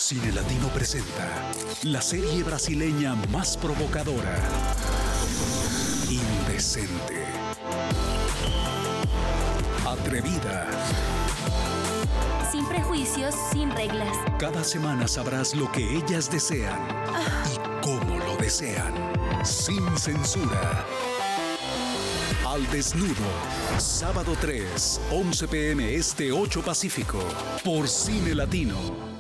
Cine Latino presenta la serie brasileña más provocadora, indecente, atrevida. Sin prejuicios, sin reglas. Cada semana sabrás lo que ellas desean y cómo lo desean, sin censura. Al desnudo, sábado 3, 11 p.m. Este, 8 Pacífico, por Cine Latino.